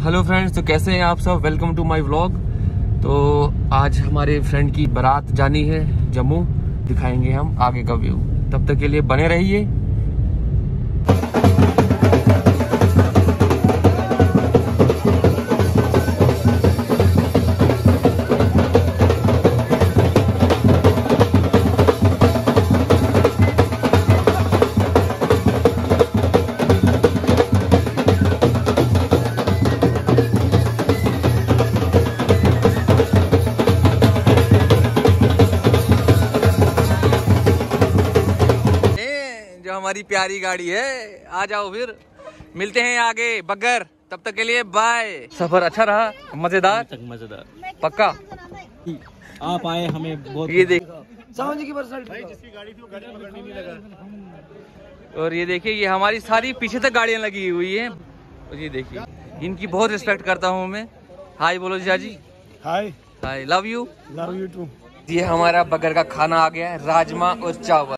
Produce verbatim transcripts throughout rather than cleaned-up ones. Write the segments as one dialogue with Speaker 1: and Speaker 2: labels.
Speaker 1: Hello friends, तो कैसे हैं आप सब। Welcome to my vlog. तो आज हमारे फ्रेंड की बारात जानी है जम्मू, दिखाएंगे हम आगे का व्यू। तब तक के लिए बने रहिए। हमारी प्यारी गाड़ी है, आ जाओ फिर मिलते हैं आगे बगर। तब तक के लिए बाय। सफर अच्छा रहा, मजेदार मजेदार पक्का।
Speaker 2: आप आए हमें बहुत।
Speaker 1: ये देख
Speaker 2: जी की जिसकी गाड़ी थी वो गाड़ी पकड़ने नहीं लगा।
Speaker 1: और ये देखिए, ये हमारी सारी पीछे तक गाड़ियां लगी हुई हैं। और ये देखिए, इनकी बहुत रिस्पेक्ट करता हूँ मैं। हाय बोलो जीजा जी।
Speaker 2: Hi
Speaker 1: hi, love you
Speaker 2: love you too.
Speaker 1: ये हमारा बगर का खाना आ गया है, राजमा और चावल।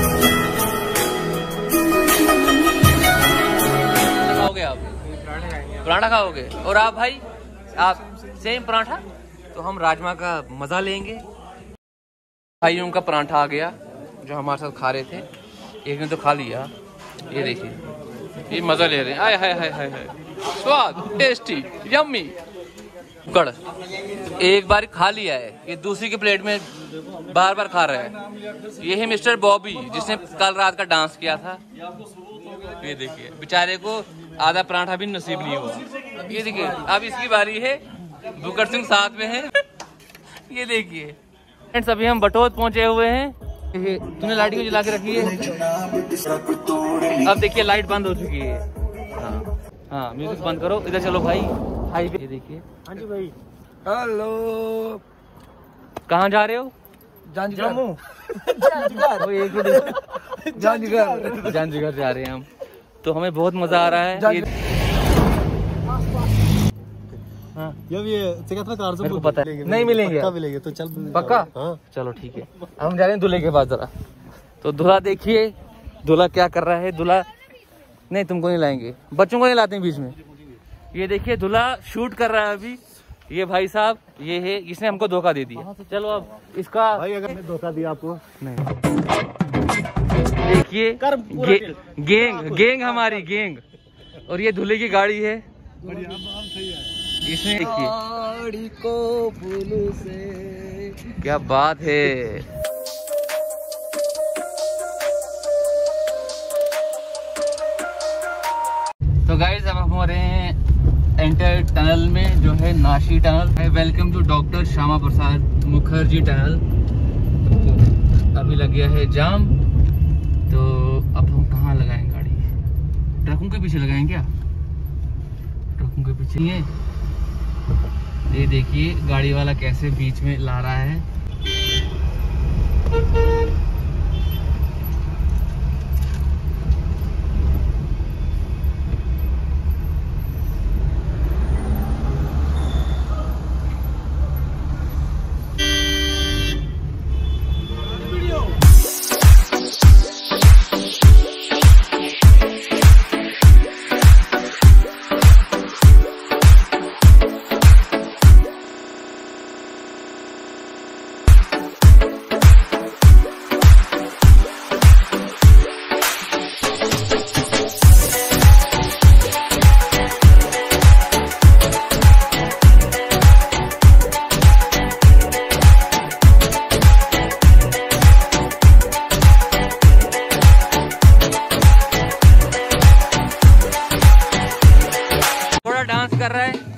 Speaker 1: खाओगे आप? पराठा खाओगे? और आप भाई? आप सेम पराठा? तो हम राजमा का मजा लेंगे। भाइयों का पराठा आ गया जो हमारे साथ खा रहे थे, एक ने तो खा लिया। ये देखिए, ये मजा ले रहे हैं। आय हाय हाय हाय हाय, स्वाद, टेस्टी, यम्मी। कड़ एक बार खा लिया है, ये दूसरी की प्लेट में बार बार खा रहा है। ये है मिस्टर बॉबी, जिसने कल रात का डांस किया था। ये देखिए, बेचारे को आधा पराठा भी नसीब नहीं हुआ। ये देखिए, अब इसकी बारी है। बुकर सिंह साथ में है। ये देखिए फ्रेंड्स, अभी हम बटोत पहुंचे हुए हैं। तूने लाइट क्यों जला के रखी है? अब देखिए, लाइट बंद हो चुकी है। हाँ हाँ, म्यूजिक बंद करो। इधर चलो भाई, हाईवे। ये देखिए।
Speaker 2: हाँ जी भाई।
Speaker 1: हेलो, कहाँ जा रहे हो?
Speaker 2: जम्मू।
Speaker 1: जानजीगर जानजीगर जा रहे हैं हम। तो हमें बहुत मजा आ रहा है। ये हाँ,
Speaker 2: ये कार से
Speaker 1: मेरे को पता है नहीं मिलेंगे।
Speaker 2: पक्का मिलेंगे तो चल
Speaker 1: पक्का।
Speaker 2: हाँ।
Speaker 1: चलो ठीक है, हम जा रहे हैं दूल्हे के पास जरा। तो दूल्हा देखिए, दूल्हा क्या कर रहा है। दूल्हा नहीं, तुमको नहीं लाएंगे, बच्चों को नहीं लाते हैं बीच में। ये देखिए, दूल्हा शूट कर रहा है अभी। ये भाई साहब, ये है, इसने हमको धोखा दे दिया। चलो अब इसका
Speaker 2: भाई, अगर मैं धोखा दिया आपको नहीं।
Speaker 1: देखिए, गे, गेंग गेंग हमारी गेंग। और ये दूल्हे की गाड़ी है। इसमें देखिए, गाड़ी को फूलों से, क्या बात है। तो गाइस, अब हम हो रहे हैं एंटर टनल में, जो है नाशी टनल है। Welcome to doctor Shyama Prasad Mukherjee tunnel. तो अभी लग गया है जाम। तो अब हम कहाँ लगाएं गाड़ी? ट्रकों के पीछे लगाएं क्या? ट्रकों के पीछे ये ये देखिए, गाड़ी वाला कैसे बीच में ला रहा है। डांस कर रहा है।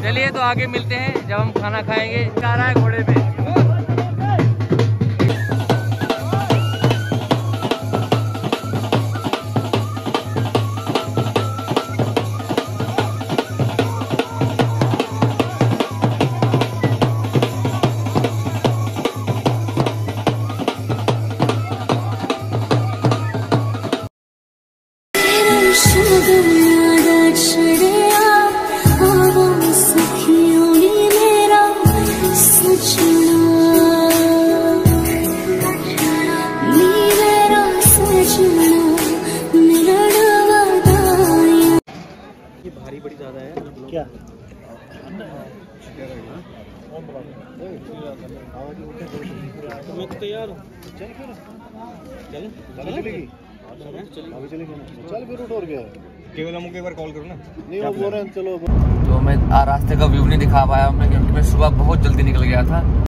Speaker 1: चलिए तो आगे मिलते हैं जब हम खाना खाएंगे। जा रहा है घोड़े पे।
Speaker 2: ये भारी बड़ी ज्यादा है क्या? मैं तो तैयार हूँ। चल फिर चल चलेगी चल फिर उठ और गया केवल हमको एक बार कॉल करो ना। नहीं वो बोल रहे हैं चलो।
Speaker 1: तो मैं रास्ते का व्यू नहीं दिखा पाया मैं क्योंकि मैं सुबह बहुत जल्दी निकल गया था।